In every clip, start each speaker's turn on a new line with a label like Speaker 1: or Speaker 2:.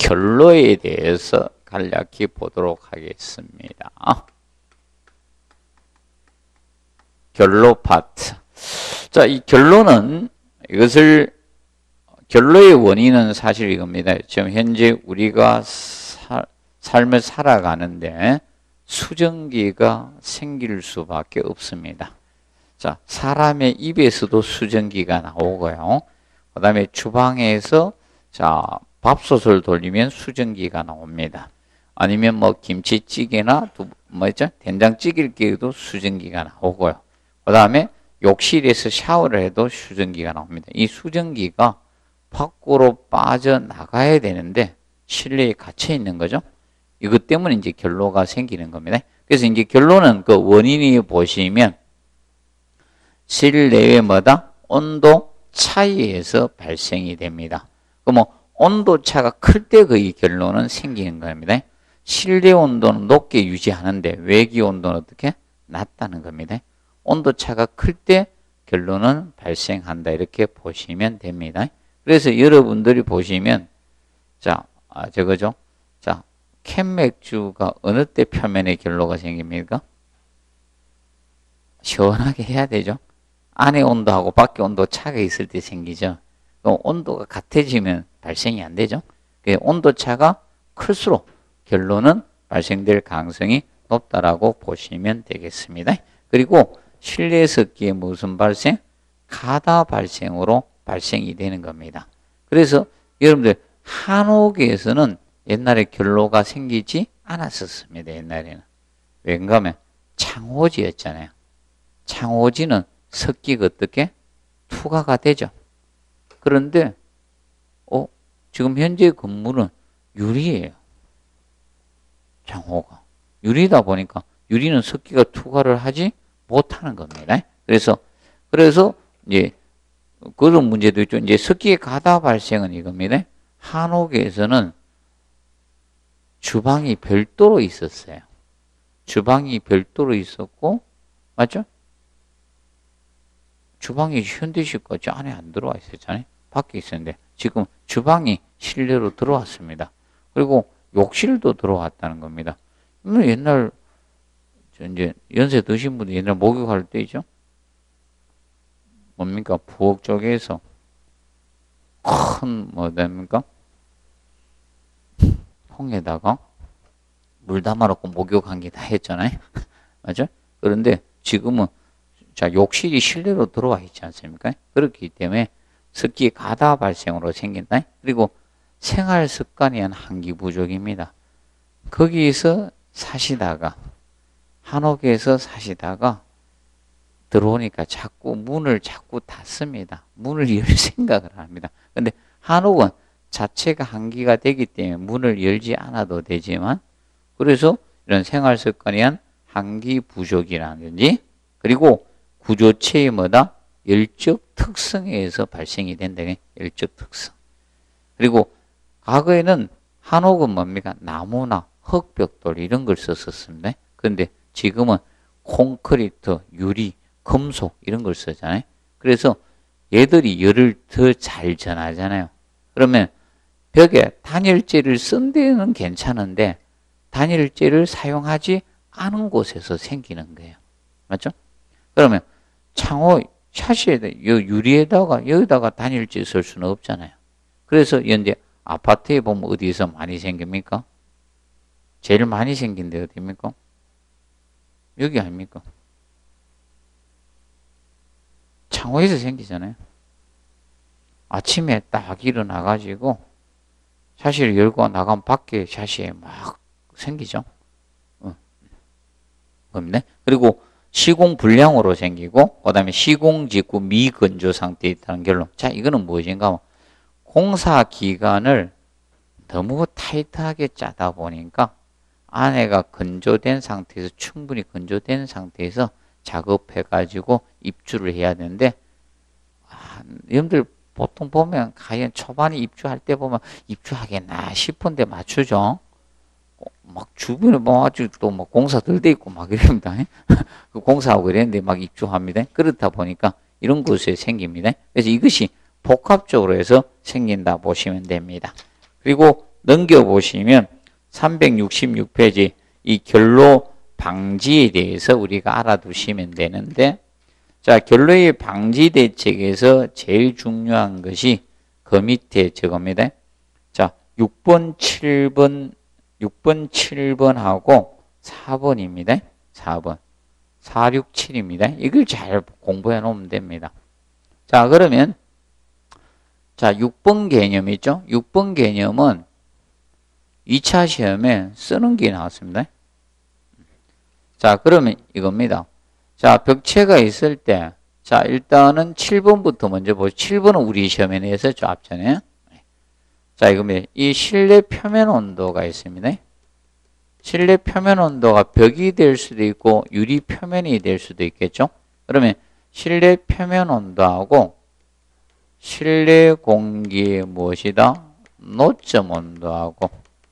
Speaker 1: 결로에 대해서 간략히 보도록 하겠습니다. 결로 파트. 자, 이 결로는 결로의 원인은 사실 이겁니다. 지금 현재 우리가 삶을 살아가는데 수증기가 생길 수밖에 없습니다. 자, 사람의 입에서도 수증기가 나오고요. 그 다음에 주방에서 자, 밥솥을 돌리면 수증기가 나옵니다. 아니면 뭐 김치찌개나 된장찌개에도 수증기가 나오고요. 그 다음에 욕실에서 샤워를 해도 수증기가 나옵니다. 이 수증기가 밖으로 빠져나가야 되는데 실내에 갇혀 있는 거죠. 이것 때문에 이제 결로가 생기는 겁니다. 그래서 이제 결로는 그 원인이 보시면 실내의 온도 차이에서 발생이 됩니다. 그럼 온도 차가 클 때 거의 결로는 생기는 겁니다. 실내 온도는 높게 유지하는데 외기 온도는 어떻게? 낮다는 겁니다. 온도 차가 클 때 결로는 발생한다. 이렇게 보시면 됩니다. 그래서 여러분들이 보시면 저거죠. 자, 캔 맥주가 어느 때 표면에 결로가 생깁니까? 시원하게 해야 되죠. 안에 온도하고 밖에 온도 차가 있을 때 생기죠. 그럼 온도가 같아지면 발생이 안 되죠. 온도 차가 클수록 결로는 발생될 가능성이 높다라고 보시면 되겠습니다. 그리고 실내 습기의 무슨 발생? 가다 발생으로 발생이 되는 겁니다. 그래서 여러분들 한옥에서는 옛날에 결로가 생기지 않았었습니다. 옛날에는. 왠가 하면 창호지였잖아요. 창호지는 습기가 어떻게? 투과가 되죠. 그런데 지금 현재 건물은 유리예요. 창호가. 유리다 보니까 유리는 습기가 투과를 하지 못하는 겁니다. 그래서 이제 그런 문제도 있죠. 이제 습기의 가다 발생은 이겁니다. 한옥에서는 주방이 별도로 있었어요. 주방이 별도로 있었고, 맞죠? 주방이 현대식 같이 안에 안 들어와 있었잖아요. 밖에 있었는데 지금 주방이 실내로 들어왔습니다. 그리고 욕실도 들어왔다는 겁니다. 옛날 이제 연세 드신 분들 옛날 목욕할 때 있죠. 뭡니까? 부엌 쪽에서 큰 됩니까? 통에다가 물 담아놓고 목욕한 게 다 했잖아요. 맞죠? 그런데 지금은 욕실이 실내로 들어와 있지 않습니까? 그렇기 때문에 습기 가다 발생으로 생긴다. 그리고 생활 습관이 한기 부족입니다. 거기에서 사시다가 한옥에서 사시다가 들어오니까 문을 자꾸 닫습니다. 문을 열 생각을 합니다. 근데 한옥은 자체가 한기가 되기 때문에 문을 열지 않아도 되지만 그래서 이런 생활 습관이 한기 부족이라든지 그리고 구조체의 열적 특성에 의해서 발생이 된다. 열적 특성. 그리고 과거에는 한옥은 뭡니까? 나무나 흙벽돌 이런 걸 썼었습니다. 그런데 지금은 콘크리트, 유리, 금속 이런 걸 쓰잖아요. 그래서 얘들이 열을 더 잘 전하잖아요. 그러면 벽에 단열재를 쓴 데는 괜찮은데 단열재를 사용하지 않은 곳에서 생기는 거예요. 맞죠? 그러면 창호 샤시에다 유리에다가 여기다가 단열재 쓸 수는 없잖아요. 그래서 현재 아파트에 보면 어디서 많이 생깁니까? 제일 많이 생긴 데 어디입니까? 여기 아닙니까? 창호에서 생기잖아요. 아침에 딱 일어나가지고 샤시를 열고 나가면 밖에 샤시에 막 생기죠. 그리고 시공불량으로 생기고 그 다음에 시공 직후 미건조 상태에 있다는 결론. 자, 이거는 무엇인가 하면 공사 기간을 너무 타이트하게 짜다 보니까 안에가 건조된 상태에서 충분히 건조된 상태에서 작업해가지고 입주를 해야 되는데 여러분들 보통 보면 과연 초반에 입주할 때 보면 입주하겠나 싶은데 맞추죠. 막 주변에 아주 또 공사 덜 돼 있고 막 이럽니다. 그 공사하고 이랬는데 막 입주합니다. 그렇다 보니까 이런 곳에 생깁니다. 그래서 이것이 복합적으로 해서 생긴다 보시면 됩니다. 그리고 넘겨보시면 366페이지 이 결로 방지에 대해서 우리가 알아두시면 되는데, 자, 결로의 방지 대책에서 제일 중요한 것이 그 밑에 저겁니다. 자, 6번, 7번하고 4번입니다. 4번. 467입니다. 이걸 잘 공부해 놓으면 됩니다. 자, 그러면, 자, 6번 개념 있죠? 6번 개념은 2차 시험에 쓰는 게 나왔습니다. 자, 그러면 이겁니다. 자, 벽체가 있을 때, 자, 일단은 7번부터 먼저 보죠. 7번은 우리 시험에 내었었죠, 앞전에. 자, 이겁니다. 이 실내 표면 온도가 있습니다. 실내 표면 온도가 벽이 될 수도 있고, 유리 표면이 될 수도 있겠죠? 그러면 실내 표면 온도하고 실내 공기의 무엇이다? 노점 온도하고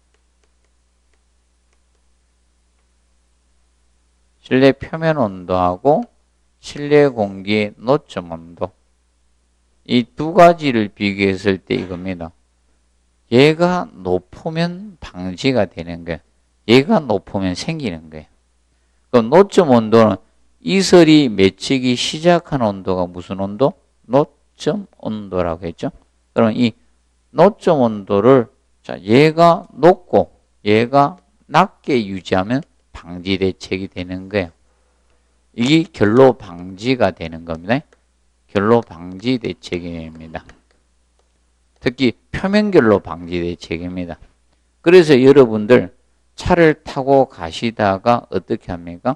Speaker 1: 실내 표면 온도하고 실내 공기의 노점 온도, 이 두 가지를 비교했을 때 이겁니다. 얘가 높으면 방지가 되는 거예요. 얘가 높으면 생기는 거예요. 그럼 노점 온도는 이설이 맺히기 시작한 온도가 무슨 온도? 노점 온도라고 했죠. 그러면 이 노점 온도를, 자, 얘가 높고 얘가 낮게 유지하면 방지 대책이 되는 거예요. 이게 결로 방지가 되는 겁니다. 결로 방지 대책입니다. 특히 표면 결로 방지 대책입니다. 그래서 여러분들 차를 타고 가시다가 어떻게 합니까?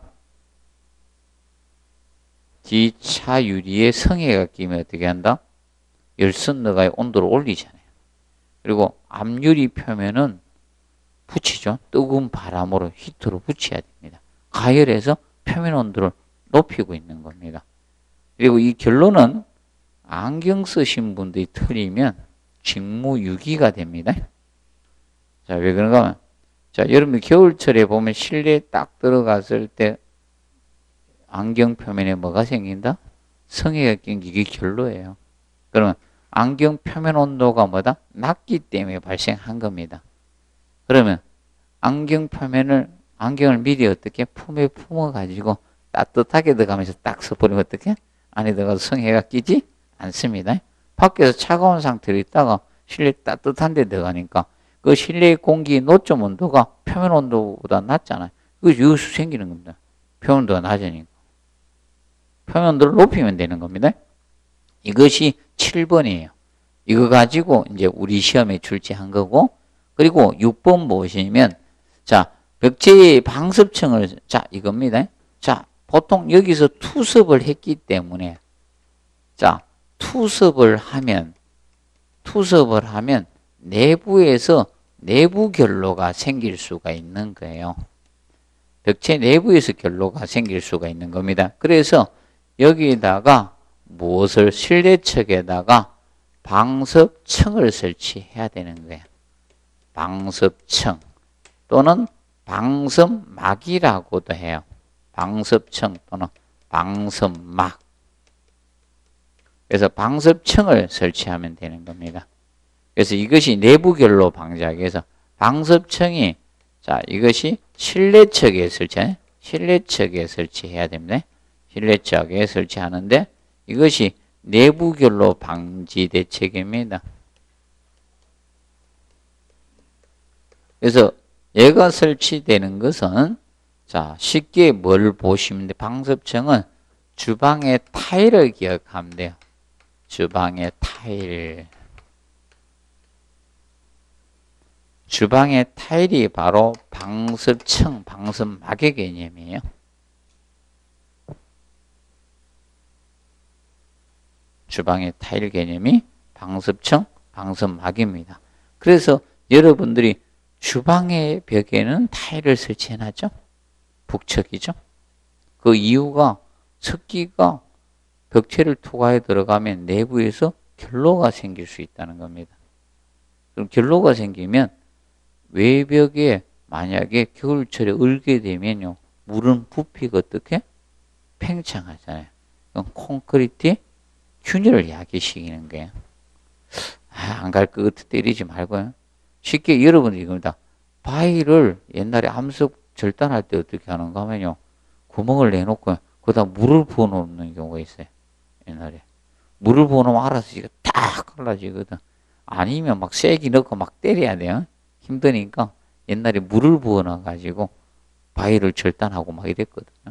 Speaker 1: 뒷차 유리에 성에가 끼면 어떻게 한다? 열선 너가의 온도를 올리잖아요. 그리고 앞유리 표면은 붙이죠. 뜨거운 바람으로 히터로 붙여야 됩니다. 가열해서 표면 온도를 높이고 있는 겁니다. 그리고 이 결론은 안경 쓰신 분들이 틀리면 직무유기가 됩니다. 자, 왜 그런가 하면, 자, 여러분 겨울철에 보면 실내에 딱 들어갔을 때 안경 표면에 뭐가 생긴다? 성에가 낀 게 이게 결로예요. 그러면 안경 표면 온도가 뭐다? 낮기 때문에 발생한 겁니다. 그러면 안경을 미리 어떻게 품에 품어가지고 따뜻하게 들어가면서 딱 써버리면 어떻게? 안에 들어가서 성해가 끼지 않습니다. 밖에서 차가운 상태로 있다가 실내 따뜻한 데 들어가니까 그 실내 공기 노점 온도가 표면 온도보다 낮잖아요. 그것이 여기서 생기는 겁니다. 표면 온도가 낮으니까. 표면 온도를 높이면 되는 겁니다. 이것이 7번이에요. 이거 가지고 이제 우리 시험에 출제한 거고, 그리고 6번 보시면, 자, 벽체의 방습층을, 자, 이겁니다. 자, 보통 여기서 투섭을 했기 때문에, 자, 투섭을 하면 내부에서 내부 결로가 생길 수가 있는 거예요. 벽체 내부에서 결로가 생길 수가 있는 겁니다. 그래서 여기다가 무엇을 실내측에다가 방습층을 설치해야 되는 거예요. 방습층 또는 방습막이라고도 해요. 방습층 또는 방습막. 그래서 방습층을 설치하면 되는 겁니다. 그래서 이것이 내부 결로 방지하기 위해서 방습층이, 자, 이것이 실내측에 설치해야 됩니다. 실내측에 설치하는데 이것이 내부 결로 방지 대책입니다. 그래서 얘가 설치되는 것은, 자, 쉽게 뭘 보시면 돼? 방습층은 주방의 타일을 기억하면 돼요. 주방의 타일. 주방의 타일이 바로 방습층, 방습막의 개념이에요. 주방의 타일 개념이 방습층, 방습막입니다. 그래서 여러분들이 주방의 벽에는 타일을 설치해놨죠? 북측이죠? 그 이유가 습기가 벽체를 투과해 들어가면 내부에서 결로가 생길 수 있다는 겁니다. 그럼 결로가 생기면 외벽에 만약에 겨울철에 얼게 되면요, 물은 부피가 어떻게? 팽창하잖아요. 그럼 콘크리트에 균열을 야기시키는 거예요. 안 갈 것 같아 때리지 말고요. 쉽게 여러분이 이겁니다. 바위를 옛날에 암석 절단할 때 어떻게 하는가 하면요. 구멍을 내놓고 거기다 물을 부어놓는 경우가 있어요. 옛날에. 물을 부어놓으면 알아서 이거 딱 갈라지거든. 아니면 막 쐐기 넣고 막 때려야 돼요. 힘드니까 옛날에 물을 부어놔가지고 바위를 절단하고 막 이랬거든요.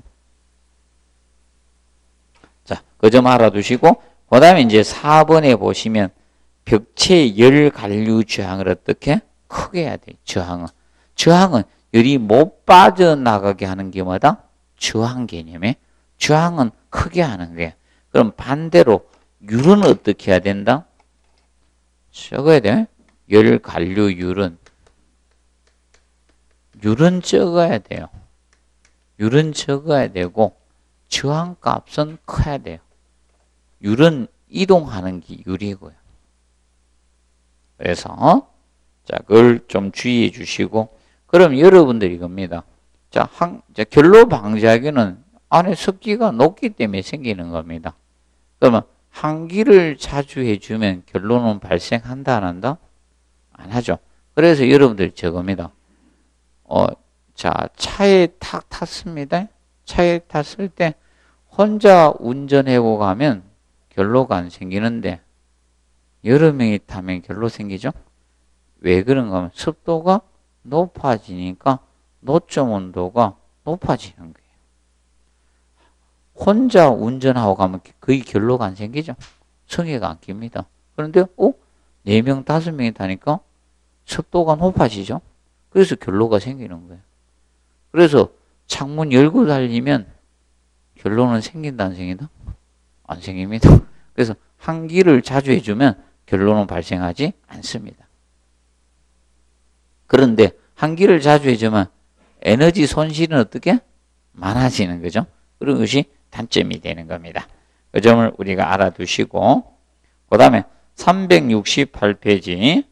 Speaker 1: 자, 그 점 알아두시고, 그 다음에 이제 4번에 보시면 벽체 열 관류 저항을 어떻게? 크게 해야 돼요. 저항은 열이 못 빠져나가게 하는 게 뭐다? 저항 개념에. 저항은 크게 하는 거예요. 그럼 반대로 열은 어떻게 해야 된다? 적어야 돼. 열 관류율은. 열은 적어야 돼요. 열은 적어야 되고 저항값은 커야 돼요. 열은 이동하는 게 열이고요. 그래서 자, 그걸 좀 주의해 주시고, 그럼 여러분들이 이겁니다. 자, 결로 방지하기는 안에 습기가 높기 때문에 생기는 겁니다. 그러면 환기를 자주 해주면 결로는 발생한다, 안 한다? 안 하죠. 그래서 여러분들 저겁니다. 자, 차에 탁 탔습니다. 차에 탔을 때 혼자 운전하고 가면 결로가 안 생기는데 여러 명이 타면 결로 생기죠? 왜 그런가 하면 습도가 높아지니까 노점 온도가 높아지는 거예요. 혼자 운전하고 가면 거의 결로가 안 생기죠? 성에가 안 낍니다. 그런데 4명, 5명이 타니까 습도가 높아지죠? 그래서 결로가 생기는 거예요. 그래서 창문 열고 달리면 결로는 생긴다, 안 생긴다? 안 생깁니다. 그래서 환기를 자주 해주면 결로는 발생하지 않습니다. 그런데 환기를 자주 해주면 에너지 손실은 어떻게? 많아지는 거죠. 그런 것이 단점이 되는 겁니다. 그 점을 우리가 알아두시고, 그 다음에 368페이지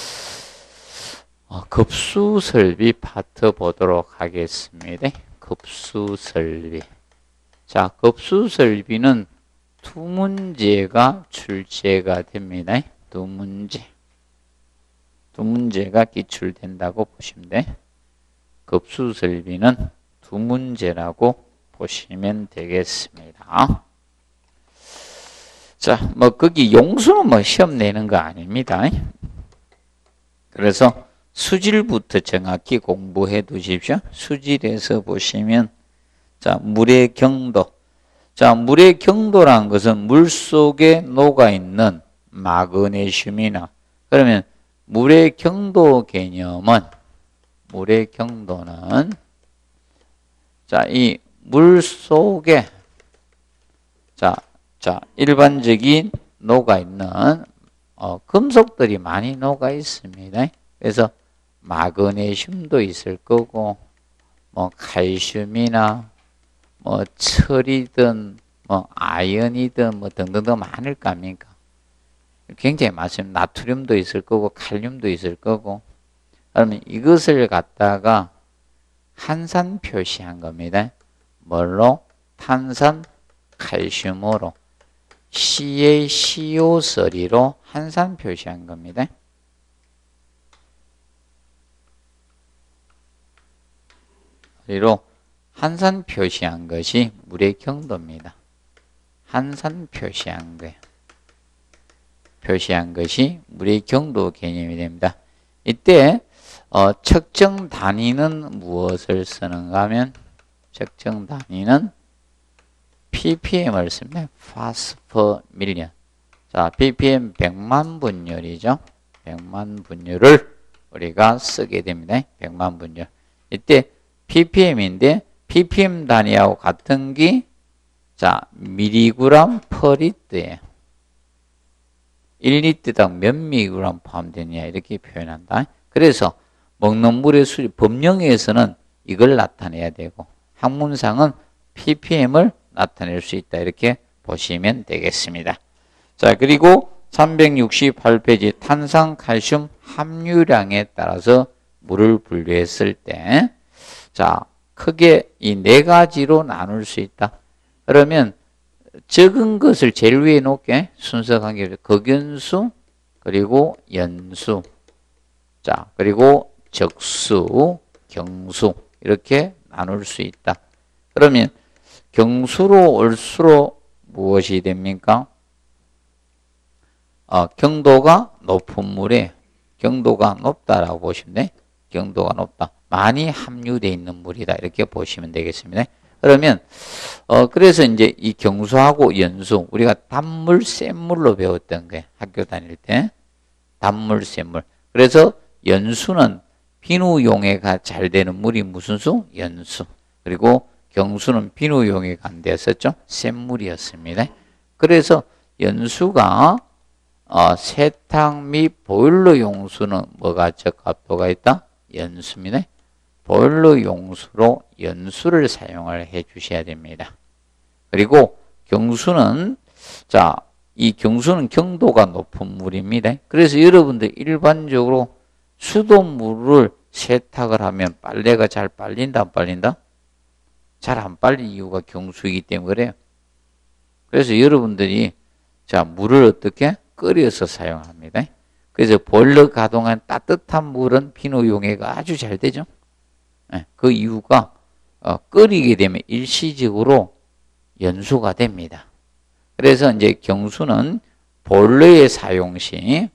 Speaker 1: 급수설비 파트 보도록 하겠습니다. 급수설비. 자, 급수설비는 두 문제가 출제가 됩니다. 두 문제가 기출된다고 보시면 돼. 급수설비는 두 문제라고 보시면 되겠습니다. 자, 거기 용수는 시험 내는 거 아닙니다. 그래서 수질부터 정확히 공부해 두십시오. 수질에서 보시면, 자, 물의 경도. 자, 물의 경도란 것은 물 속에 녹아있는 마그네슘이나, 그러면 물의 경도 개념은, 물의 경도는, 자, 이 물 속에, 자, 일반적인 녹아있는, 금속들이 많이 녹아 있습니다. 그래서 마그네슘도 있을 거고, 칼슘이나, 철이든, 아연이든, 등등등 많을 거 아닙니까? 굉장히 많습니다. 나트륨도 있을 거고, 칼륨도 있을 거고. 그러면 이것을 갖다가 한산 표시한 겁니다. 뭘로? 탄산 칼슘으로. CaCO3로 한산 표시한 겁니다. 그리고 한산 표시한 것이 물의 경도입니다. 한산 표시한 거예요. 표시한 것이 물의 경도 개념이 됩니다. 이때 측정 단위는 무엇을 쓰는가 하면 측정 단위는 ppm을 씁니다. parts per million. 자, ppm 100만 분율이죠. 100만 분율을 우리가 쓰게 됩니다. 100만 분율. 이때 ppm인데 ppm 단위하고 같은 게 자, 밀리그램 per 리터예요. 1리터당 몇 미리그램 포함되느냐 이렇게 표현한다. 그래서 먹는 물의 수질, 법령에서는 이걸 나타내야 되고 학문상은 ppm을 나타낼 수 있다. 이렇게 보시면 되겠습니다. 자, 그리고 368페이지 탄산칼슘 함유량에 따라서 물을 분류했을 때, 자, 크게 이 4가지로 나눌 수 있다. 그러면 적은 것을 제일 위에 놓게 순서 관계로 극연수, 그리고 연수. 자, 그리고 적수, 경수 이렇게 나눌 수 있다. 그러면 경수로 올수록 무엇이 됩니까? 경도가 높은 물에 경도가 높다라고 보시면 돼. 경도가 높다. 많이 함유되어 있는 물이다. 이렇게 보시면 되겠습니다. 그러면 그래서 이제 이 경수하고 연수 우리가 단물, 센물로 배웠던 게 학교 다닐 때 단물, 센물. 그래서 연수는 비누 용해가 잘 되는 물이 무슨 수? 연수. 그리고 경수는 비누 용해가 안 되었었죠? 센물이었습니다. 그래서 연수가 세탁 및 보일러 용수는 뭐가 적합도가 있다? 연수입니다. 보일러 용수로 연수를 사용을 해 주셔야 됩니다. 그리고 경수는 이 경수는 경도가 높은 물입니다. 그래서 여러분들 일반적으로 수돗물을 세탁을 하면 빨래가 잘 빨린다 안 빨린다? 잘 안 빨린 이유가 경수이기 때문에 그래요. 그래서 여러분들이 물을 어떻게 끓여서 사용합니다. 그래서 보일러 가동한 따뜻한 물은 비누 용해가 아주 잘 되죠. 그 이유가 끓이게 되면 일시적으로 연수가 됩니다. 그래서 이제 경수는 보일러의 사용 시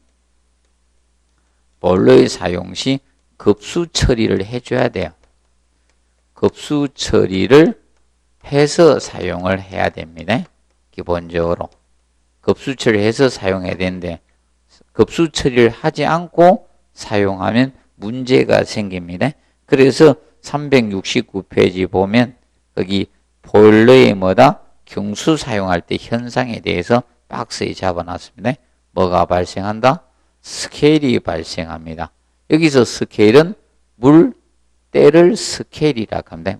Speaker 1: 급수 처리를 해줘야 돼요. 급수 처리를 해서 사용을 해야 됩니다. 기본적으로 급수 처리해서 사용해야 되는데 급수 처리를 하지 않고 사용하면 문제가 생깁니다. 그래서 369페이지 보면 거기 보일러에 경수 사용할 때 현상에 대해서 박스에 잡아놨습니다. 뭐가 발생한다? 스케일이 발생합니다. 여기서 스케일은 물때를 스케일이라고 합니다.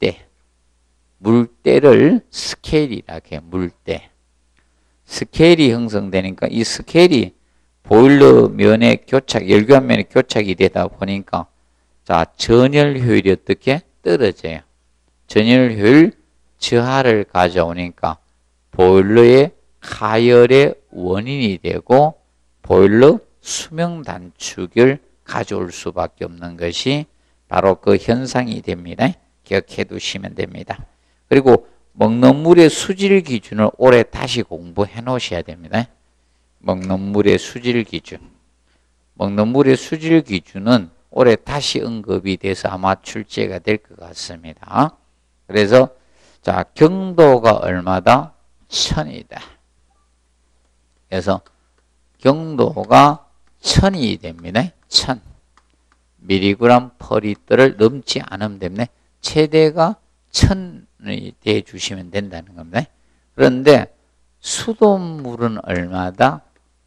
Speaker 1: 물때를 스케일이라고 해요. 물때. 스케일이 형성되니까 이 스케일이 보일러 면에 열교환 면에 교착이 되다 보니까 전열 효율이 어떻게 떨어져요. 전열 효율 저하를 가져오니까 보일러의 가열의 원인이 되고 보일러 수명 단축을 가져올 수밖에 없는 것이 바로 그 현상이 됩니다. 기억해 두시면 됩니다. 그리고 먹는 물의 수질 기준을 올해 다시 공부해 놓으셔야 됩니다. 먹는 물의 수질 기준. 먹는 물의 수질 기준은 올해 다시 언급이 돼서 아마 출제가 될 것 같습니다. 그래서 경도가 얼마다? 1000이다. 그래서 경도가 1000이 됩니다. 1000 미리그램 퍼 리터를 넘지 않으면 됩니다. 최대가 1000이 돼 주시면 된다는 겁니다. 그런데 수돗물은 얼마다?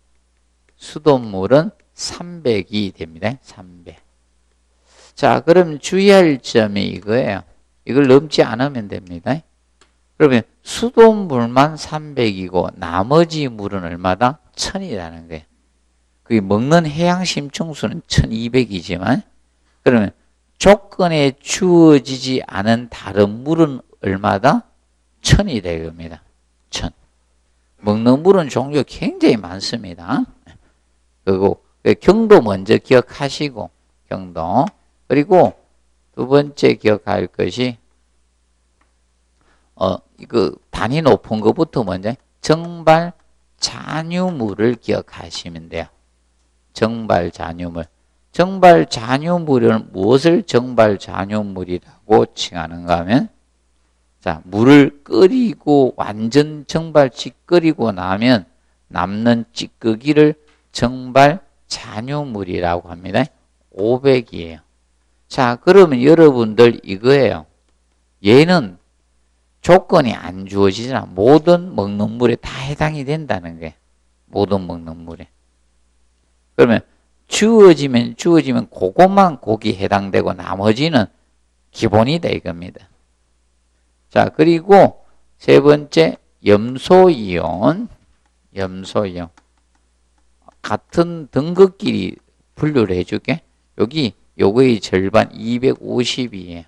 Speaker 1: 수돗물은 300이 됩니다. 300. 그럼 주의할 점이 이거예요. 이걸 넘지 않으면 됩니다. 그러면 수돗물만 300이고 나머지 물은 얼마다? 1000이라는 거예요. 그게 먹는 해양심층수는 1200이지만 그러면 조건에 주어지지 않은 다른 물은 얼마다? 1000이다 이겁니다. 1000. 먹는 물은 종류가 굉장히 많습니다. 그리고 경도 먼저 기억하시고 경도. 그리고 두 번째 기억할 것이 단위 높은 것부터 먼저 정발 잔유물을 기억하시면 돼요. 정발 잔유물. 정발 잔유물은 무엇을 정발 잔유물이라고 칭하는가 하면 물을 끓이고 완전 정발치 끓이고 나면 남는 찌꺼기를 정발 잔유물이라고 합니다. 500이에요. 그러면 여러분들 이거예요. 얘는 조건이 안 주어지잖아. 모든 먹는 물에 다 해당이 된다는 게 모든 먹는 물에. 그러면 주어지면 그것만 거기 해당되고 나머지는 기본이다 이겁니다. 그리고 세 번째 염소이온. 같은 등급끼리 분류를 해줄게. 요거의 절반 250이에요.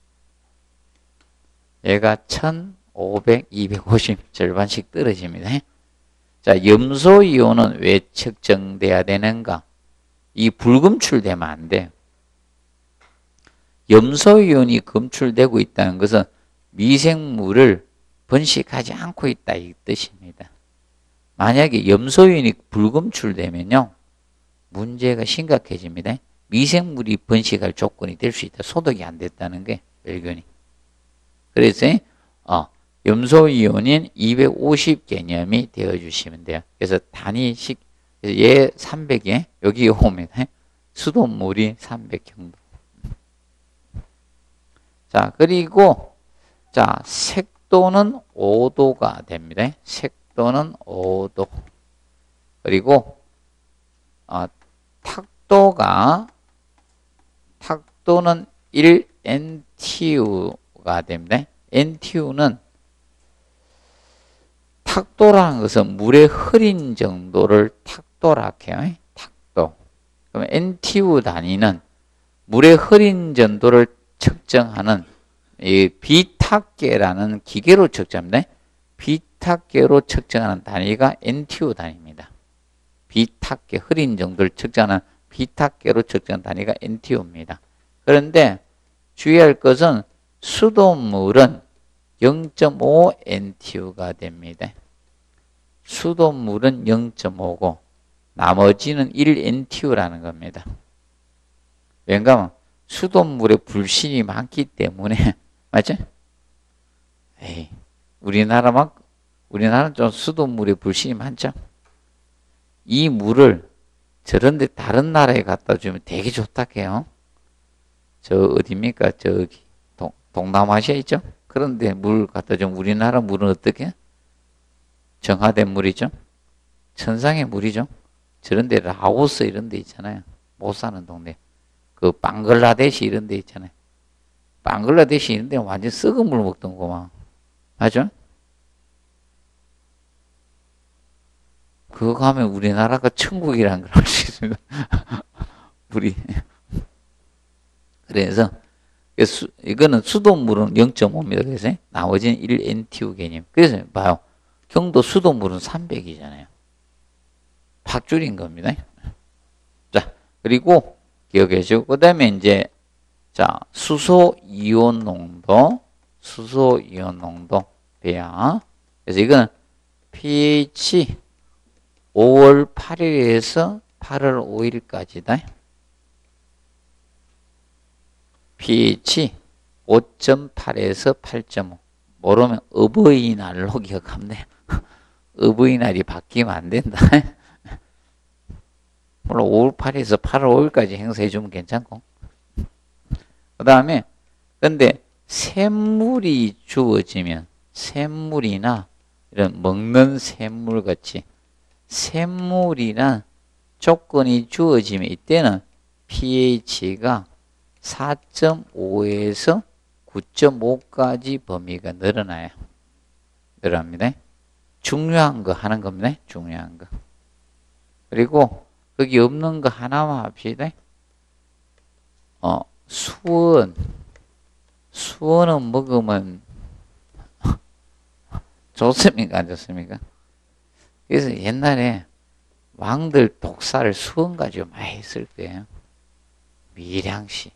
Speaker 1: 얘가 1500, 250 절반씩 떨어집니다. 염소이온은 왜 측정돼야 되는가? 이 불검출되면 안 돼. 염소이온이 검출되고 있다는 것은 미생물을 번식하지 않고 있다 이 뜻입니다. 만약에 염소이온이 불검출되면요. 문제가 심각해집니다. 미생물이 번식할 조건이 될 수 있다. 소독이 안 됐다는 게 멸균이. 그래서 염소이온인 250 개념이 되어주시면 돼요. 그래서 단위식 얘 300에 여기 오면 수돗물이 300 정도. 자, 그리고 자, 색도는 5도가 됩니다. 색도는 5도. 그리고 탁도는 1NTU가 됩니다. NTU는 탁도라는 것은 물의 흐린 정도를 탁도라 해요. 탁도. 그럼 NTU 단위는 물의 흐린 정도를 측정하는 이 비탁계라는 기계로 측정합니다. 비탁계로 측정하는 단위가 NTU 단위입니다. 비탁계, 흐린 정도를 측정하는 비탁계로 측정하는 단위가 NTU입니다. 그런데 주의할 것은 수돗물은 0.5 NTU가 됩니다. 수돗물은 0.5고 나머지는 1 NTU라는 겁니다. 왜냐하면 수돗물에 불신이 많기 때문에 맞죠? 우리나라는 좀 수돗물에 불신이 많죠? 이 물을 저런데 다른 나라에 갖다 주면 되게 좋다 해요. 저 어디입니까? 저기 동남아시아 있죠? 그런데 물 갖다 주면 우리나라 물은 어떻게? 정화된 물이죠? 천상의 물이죠? 저런데 라오스 이런 데 있잖아요. 못 사는 동네. 그 방글라데시 이런 데 있잖아요. 방글라데시 이런 데는 완전 썩은 물 먹던 거만. 맞죠? 그거 가면 우리나라가 천국이라는 걸 알 수 있습니다. 물이. 그래서 이거는 수돗물은 0.5입니다. 그래서 나머지는 1NTU 개념. 그래서 봐요. 경도 수돗물은 300이잖아요. 팍 줄인 겁니다. 자, 그리고 기억해 주고, 그 다음에 이제, 자, 수소 이온 농도 배야. 그래서 이거는 pH 5월 8일에서 8월 5일까지다. pH 5.8에서 8.5. 모르면 어버이날로 기억하면 돼요. 어버이날이 바뀌면 안 된다. 물론 5월 8일에서 8월 5일까지 행사해 주면 괜찮고. 그 다음에 근데 샘물이 주어지면 샘물이나 이런 먹는 샘물 같이 샘물이나 조건이 주어지면 이때는 pH가 4.5에서 9.5까지 범위가 늘어나요. 늘어납니다. 중요한 거 하는 겁니다. 중요한 거. 그리고 거기 없는 거 하나만 합시다. 수원은 먹으면 좋습니까? 안 좋습니까? 그래서 옛날에 왕들 독사를 수원 가지고 많이 했을 거예요. 밀양시.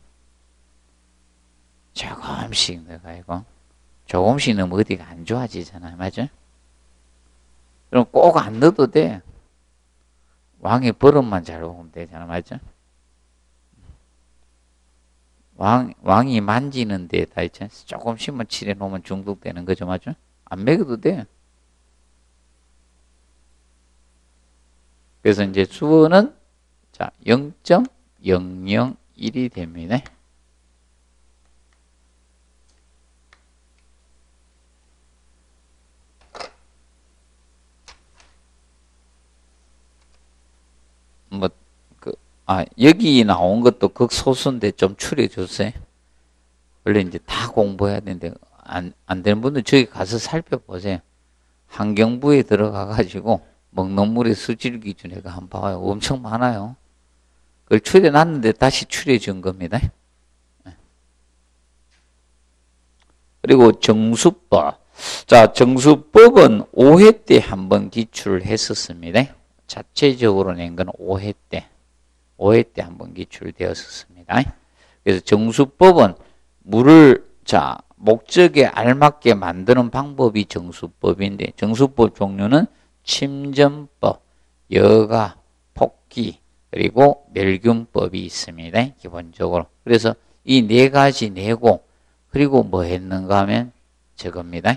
Speaker 1: 조금씩 넣어가지고. 조금씩 넣으면 어디가 안 좋아지잖아요. 맞죠? 그럼 꼭 안 넣어도 돼. 왕의 버릇만 잘 먹으면 되잖아. 맞죠? 왕이 만지는 데다 있잖아요. 조금씩만 칠해 놓으면 중독되는 거죠. 맞죠? 안 먹여도 돼. 그래서 이제 수어는 자 0.001이 됩니다. 여기 나온 것도 극소수인데 좀 추려주세요. 원래 이제 다 공부해야 되는데 안 되는 분들 저기 가서 살펴보세요. 환경부에 들어가가지고 먹는 물의 수질 기준에가 한번 봐요. 엄청 많아요. 그걸 추려놨는데 다시 추려준 겁니다. 그리고 정수법. 자, 정수법은 5회 때 한번 기출을 했었습니다. 자체적으로 낸 건 5회 때. 5회 때 한번 기출되었었습니다. 그래서 정수법은 물을 목적에 알맞게 만드는 방법이 정수법인데 정수법 종류는 침전법, 여가, 폭기, 그리고 멸균법이 있습니다. 기본적으로. 그래서 이 네 가지 내고 그리고 뭐 했는가 하면 저겁니다.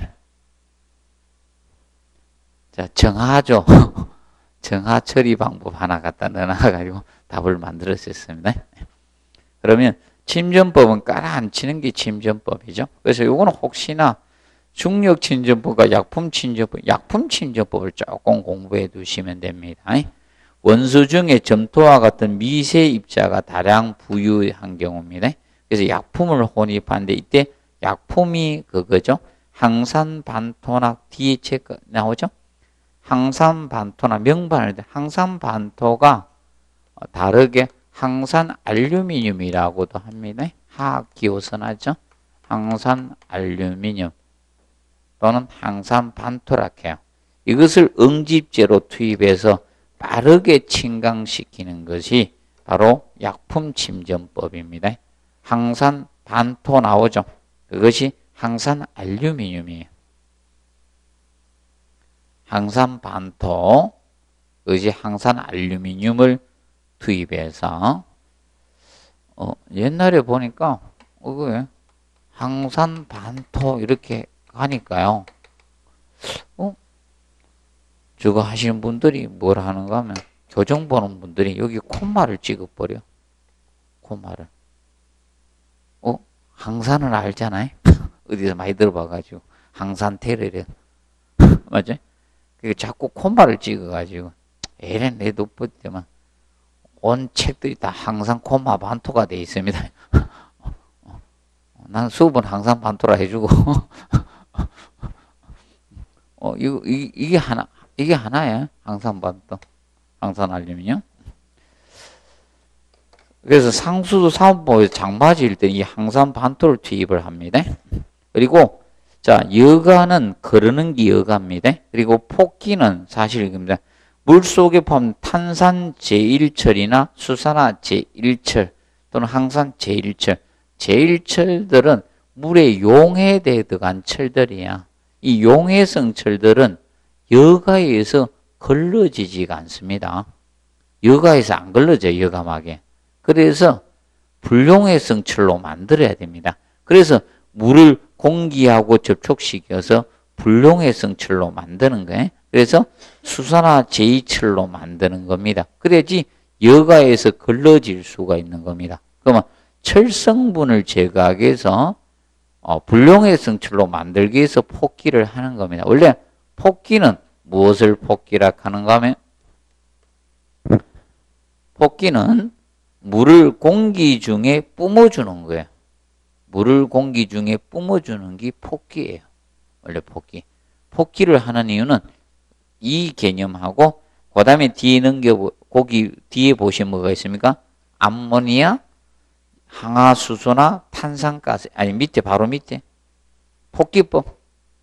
Speaker 1: 자, 정하죠. 정하 처리 방법 하나 갖다 넣어놔가지고 답을 만들었었습니다. 그러면 침전법은 깔아앉히는 게 침전법이죠. 그래서 요거는 혹시나 중력 침전법과 약품 침전법을 조금 공부해 두시면 됩니다. 원수 중에 점토와 같은 미세 입자가 다량 부유한 경우입니다. 그래서 약품을 혼입하는데 이때 약품이 그거죠. 항산반토나 뒤에 체크 나오죠. 항산반토나 명반을 항산반토가 다르게 항산알루미늄이라고도 합니다. 화학기호선하죠. 항산알루미늄 또는 항산반토라고 해요. 이것을 응집제로 투입해서 빠르게 침강시키는 것이 바로 약품침전법입니다. 항산반토 나오죠. 그것이 항산알루미늄이에요. 항산반토, 그것이 항산알루미늄을 투입해서 옛날에 보니까 항산반토 이렇게 하니까요. 저거 하시는 분들이 뭘 하는가 하면 교정 보는 분들이 여기 콤마를 찍어버려. 콤마를. 항산은 알잖아요. 어디서 많이 들어봐가지고 항산테레래. 맞지? 자꾸 콤마를 찍어가지고 에렌 내도 뻗지만 온 책들이 다 항상 콤마 반토가 돼 있습니다. 난 수업은 항상 반토라 해주고 이게 하나야. 항상 반토, 항산 알루미늄. 그래서 상수도 사업부에서 장바지일 때 이 항산 반토를 투입을 합니다. 그리고 여가는 거르는 게 여가입니다. 그리고 폭기는 사실입니다. 물속에 포함 탄산 제1철이나 수산화 제1철 또는 항산 제1철. 제1철들은 물에 용해되어 들어간 철들이야. 이 용해성 철들은 여가에 의해서 걸러지지가 않습니다. 여가에서 안 걸러져요. 여감하게. 그래서 불용해성 철로 만들어야 됩니다. 그래서 물을 공기하고 접촉시켜서 불용해성 철로 만드는 거예요. 그래서 수산화 제2철로 만드는 겁니다. 그래야지 여가에서 걸러질 수가 있는 겁니다. 그러면 철 성분을 제거하기 위해서 불용해성 철로 만들기 위해서 폭기를 하는 겁니다. 원래 폭기는 무엇을 폭기라 하는가 하면 폭기는 물을 공기 중에 뿜어주는 거예요. 물을 공기 중에 뿜어주는 게 폭기예요. 원래 폭기. 폭기를 하는 이유는 이 개념하고 그 다음에 뒤에 거기 뒤에 보시면 뭐가 있습니까? 암모니아, 항화수소나 탄산가스, 아니 밑에 바로 밑에 폭기법.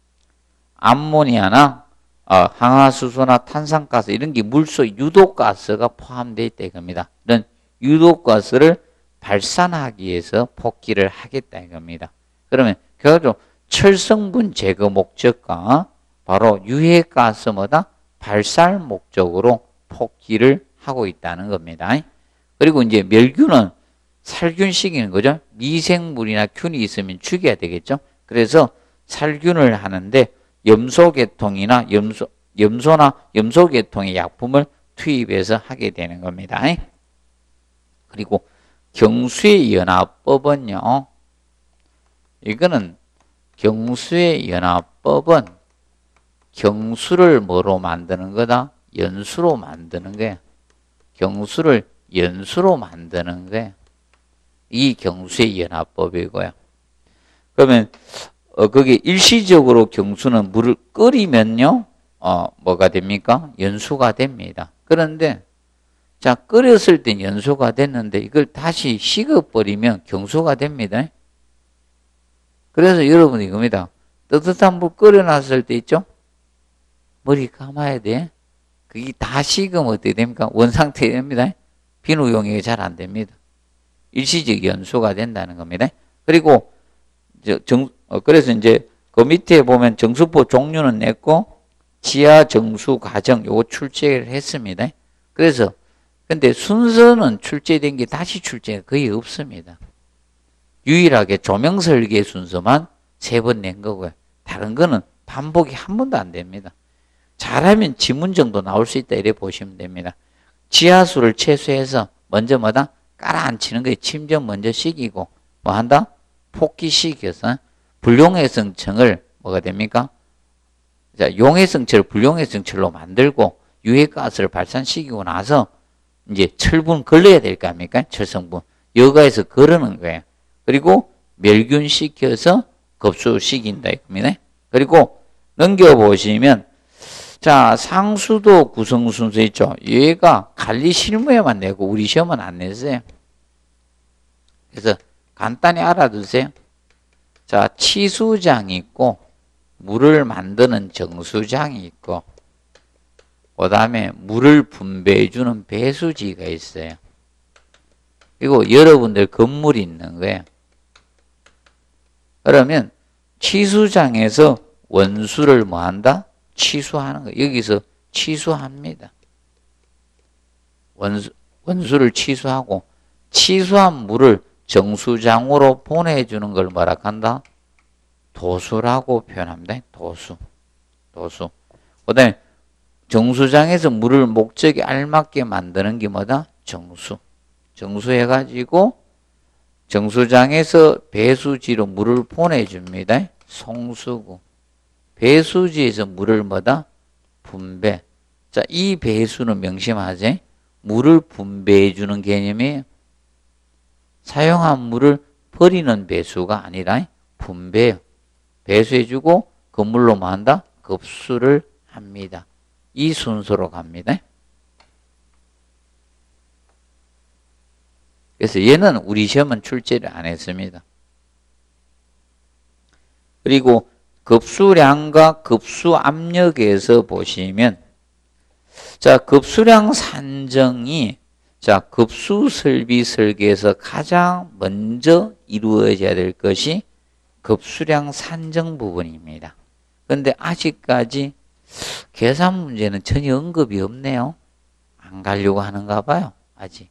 Speaker 1: 암모니아나 항화수소나 탄산가스 이런 게 물속 유독가스가 포함되어 있다 이겁니다. 이런 유독가스를 발산하기 위해서 폭기를 하겠다 이겁니다. 그러면 결국 철성분 제거 목적과 바로 유해가스 발살 목적으로 폭기를 하고 있다는 겁니다. 그리고 이제 멸균은 살균시키는 거죠. 미생물이나 균이 있으면 죽여야 되겠죠. 그래서 살균을 하는데 염소계통이나 염소나 염소계통의 약품을 투입해서 하게 되는 겁니다. 그리고 경수의 연화법은요. 이거는 경수의 연화법은 경수를 뭐로 만드는 거다? 연수로 만드는 거예요. 경수를 연수로 만드는 거예요. 이 경수의 연화법이고요. 그러면 거기 일시적으로 경수는 물을 끓이면요. 뭐가 됩니까? 연수가 됩니다. 그런데 끓였을 땐 연수가 됐는데 이걸 다시 식어버리면 경수가 됩니다. 그래서 여러분 이겁니다. 뜨뜻한 물 끓여놨을 때 있죠? 머리 감아야 돼. 그게 다 식으면 어떻게 됩니까? 원상태 됩니다. 비누용액이 잘 안 됩니다. 일시적 연수가 된다는 겁니다. 그리고 그래서 이제 그 밑에 보면 정수포 종류는 냈고 지하 정수 과정 요거 출제를 했습니다. 그래서 근데 순서는 출제된 게 다시 출제가 거의 없습니다. 유일하게 조명 설계 순서만 3번 낸 거고요. 다른 거는 반복이 한 번도 안 됩니다. 잘하면 지문 정도 나올 수 있다 이래 보시면 됩니다. 지하수를 최소해서 먼저 뭐다? 깔아앉히는 거예요. 침전 먼저 시키고 뭐 한다? 폭기시켜서 불용해성층을 뭐가 됩니까? 자, 용해성철을 불용해성철로 만들고 유해가스를 발산시키고 나서 이제 철분 걸러야 될 거 아닙니까? 철성분. 여가에서 거르는 거예요. 그리고 멸균시켜서 급수시킨다 이겁니다. 그리고 넘겨보시면 자, 상수도 구성 순서 있죠. 얘가 관리 실무에만 내고 우리 시험은 안 냈어요. 그래서 간단히 알아두세요. 자, 치수장이 있고 물을 만드는 정수장이 있고 그 다음에 물을 분배해주는 배수지가 있어요. 그리고 여러분들 건물이 있는 거예요. 그러면 치수장에서 원수를 뭐 한다? 치수하는 거예요. 여기서 치수합니다. 원수를 치수하고 치수한 물을 정수장으로 보내주는 걸 뭐라 한다? 도수라고 표현합니다. 도수. 그 다음에 정수장에서 물을 목적에 알맞게 만드는 게 뭐다? 정수. 정수해가지고 정수장에서 배수지로 물을 보내줍니다. 송수구. 배수지에서 물을 뭐다? 분배. 자, 이 배수는 명심하지. 물을 분배해주는 개념이에요. 사용한 물을 버리는 배수가 아니라 분배예요. 배수해주고 그 물로 뭐 한다? 급수를 합니다. 이 순서로 갑니다. 그래서 얘는 우리 시험은 출제를 안 했습니다. 그리고 급수량과 급수압력에서 보시면 자, 급수량 산정이 자, 급수설비 설계에서 가장 먼저 이루어져야 될 것이 급수량 산정 부분입니다. 그런데 아직까지 계산 문제는 전혀 언급이 없네요. 안 가려고 하는가 봐요. 아직.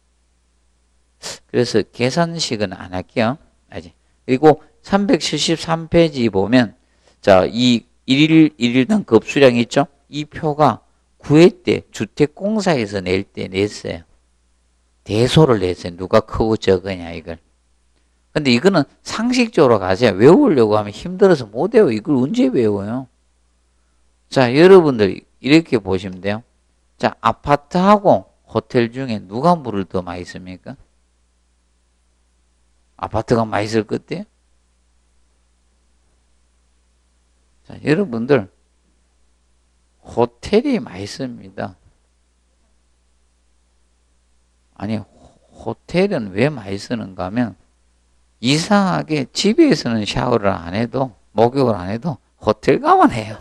Speaker 1: 그래서 계산식은 안 할게요. 아직. 그리고 373페이지 보면 자, 이 1일당 급수량 있죠? 이 표가 9회 때 주택공사에서 낼 때 냈어요. 대소를 냈어요. 누가 크고 적으냐 이걸. 근데 이거는 상식적으로 가세요. 외우려고 하면 힘들어서 못 외워. 이걸 언제 외워요? 자, 여러분들 이렇게 보시면 돼요. 자, 아파트하고 호텔 중에 누가 물을 더 많이 씁니까? 아파트가 많이 쓸 것 같아요? 자, 여러분들 호텔이 많이 씁니다. 아니, 호텔은 왜 많이 쓰는가 하면 이상하게 집에서는 샤워를 안 해도 목욕을 안 해도 호텔 가만 해요.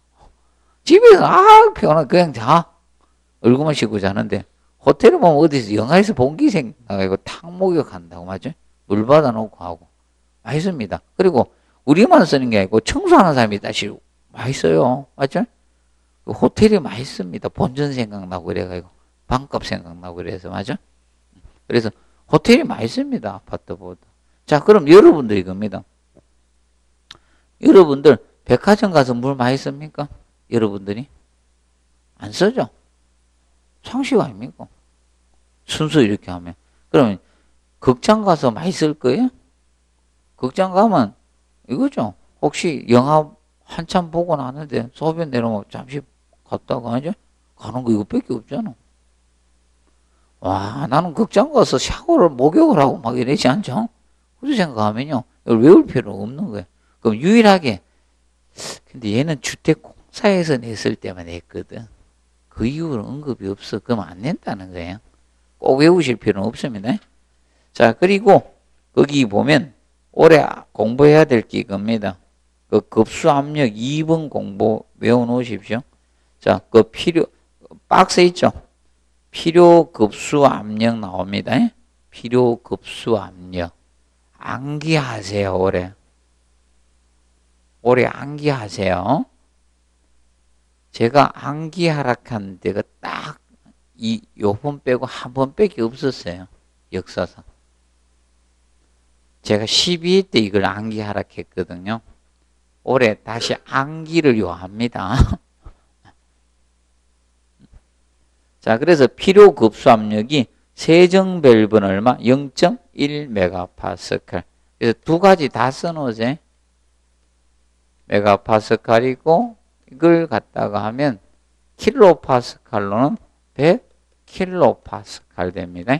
Speaker 1: 집에서 피곤하 그냥 자. 얼굴만 씻고 자는데 호텔을 보면 어디서 영화에서 본 게 생각하고 탁 목욕한다고 맞죠? 물 받아놓고 하고 많이 씁니다. 그리고 우리만 쓰는 게 아니고 청소하는 사람이 다시 많이 써요. 맞죠? 호텔이 많이 씁니다. 본전 생각나고 그래가지고 방값 생각나고 그래서 맞죠? 그래서 호텔이 많이 씁니다. 아파트보다. 자, 그럼 여러분들 이겁니다. 여러분들 백화점 가서 물 많이 씁니까? 여러분들이? 안 쓰죠? 상식 아닙니까? 순서 이렇게 하면. 그러면 극장 가서 많이 쓸 거예요? 극장 가면 이거죠. 혹시 영화 한참 보고 나는데 소변 내려면 잠시 갔다가 하죠? 가는 거 이거밖에 없잖아. 와, 나는 극장 가서 샤워를 목욕을 하고 막 이러지 않죠? 그렇게 생각하면요. 이걸 외울 필요가 없는 거예요. 그럼 유일하게 근데 얘는 주택공사에서 냈을 때만 냈거든. 그 이후로 언급이 없어. 그럼 안 낸다는 거예요. 꼭 외우실 필요는 없습니다. 자, 그리고 거기 보면 올해 공부해야 될 게 이겁니다. 그 급수압력 2번 공부 외워놓으십시오. 자, 그 박스 있죠? 필요급수 압력 나옵니다. 필요급수 압력. 암기하세요, 올해. 올해 암기하세요. 제가 암기하락한 데가 딱 요번 빼고 한 번 빼기 없었어요. 역사상. 제가 12회 때 이걸 암기하락했거든요. 올해 다시 암기를 요합니다. 자, 그래서 필요급수 압력이 세정밸브는 얼마? 0.1메가파스칼. 그래서 두 가지 다 써놓으세요. 메가파스칼이고 이걸 갖다가 하면 킬로파스칼로는 100킬로파스칼 됩니다.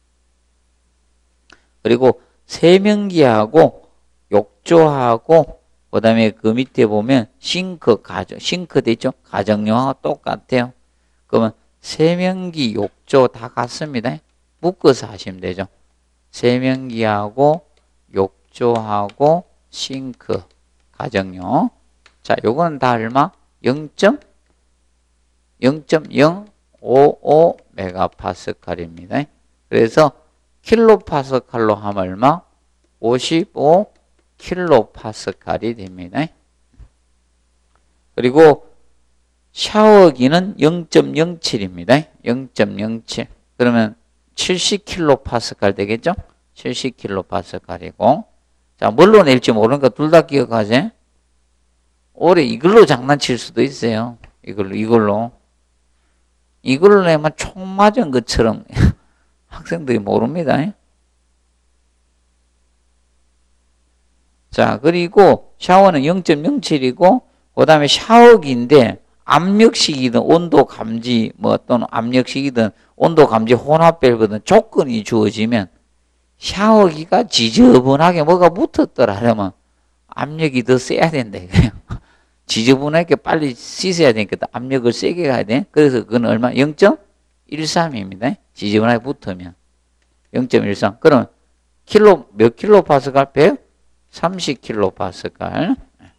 Speaker 1: 그리고 세면기하고 욕조하고 그다음에 그 밑에 보면 싱크 되죠? 가정용하고 똑같아요. 그러면 세면기, 욕조 다 같습니다. 묶어서 하시면 되죠. 세면기하고 욕조하고 싱크, 가정용. 자, 요거는 다 얼마? 0.055 메가파스칼입니다. 그래서 킬로파스칼로 하면 얼마? 55 킬로파스칼이 됩니다. 그리고 샤워기는 0.07입니다. 0.07. 그러면 70킬로파스칼 되겠죠? 70킬로파스칼이고. 자, 뭘로 낼지 모르니까 둘 다 기억하세요. 올해 이걸로 장난칠 수도 있어요. 이걸로 내면 총 맞은 것처럼 학생들이 모릅니다. 자, 그리고 샤워는 0.07이고, 그 다음에 샤워기인데, 압력식이든 온도 감지, 또는 압력식이든 온도 감지 혼합 밸브든 조건이 주어지면, 샤워기가 지저분하게 뭐가 붙었더라 하면, 압력이 더 세야 된다, 이거예요. 지저분하게 빨리 씻어야 되니까 압력을 세게 가야 돼. 그래서 그건 얼마? 0.13입니다. 지저분하게 붙으면. 0.13. 그럼, 몇 킬로파스칼? 130킬로파스칼.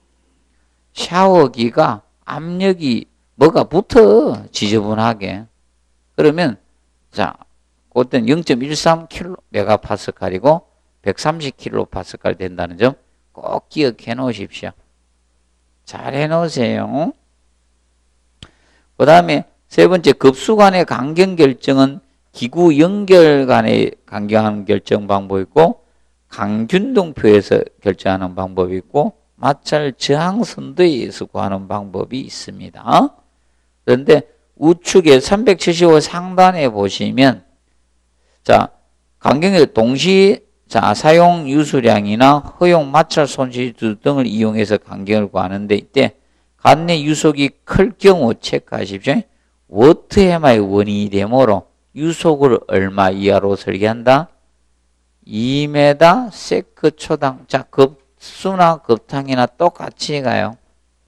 Speaker 1: 샤워기가 압력이 뭐가 붙어. 지저분하게. 그러면, 자, 그때는 0.13 메가파스칼이고 130킬로파스칼 된다는 점 꼭 기억해 놓으십시오. 잘 해 놓으세요. 그 다음에 세 번째, 급수 간의 간격 결정은 기구 연결 간의 간격하는 결정 방법이 있고, 강균등표에서 결정하는 방법이 있고, 마찰 저항선도에 의해서 구하는 방법이 있습니다. 그런데 우측에 375 상단에 보시면, 자, 간격의 사용 유수량이나 허용 마찰 손실수 등을 이용해서 간격을 구하는데, 이때 간내 유속이 클 경우 체크하십시오. 워트헤마의 원인이 되므로 유속을 얼마 이하로 설계한다? 2m 세크 초당. 자, 급수나 급탕이나 똑같이 가요.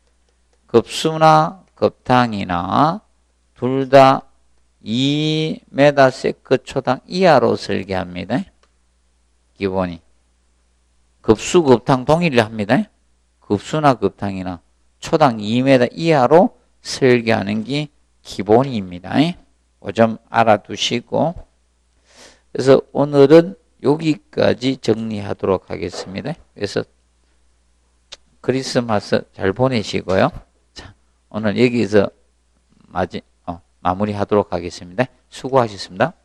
Speaker 1: 급수나 급탕이나 둘 다 2m 세크 초당 이하로 설계합니다. 기본이. 급수, 급탕 동일합니다. 급수나 급탕이나 초당 2m 이하로 설계하는 게 기본입니다. 그 점 알아두시고. 그래서 오늘은 여기까지 정리하도록 하겠습니다. 그래서 크리스마스 잘 보내시고요. 자, 오늘 여기서 마무리하도록 하겠습니다. 수고하셨습니다.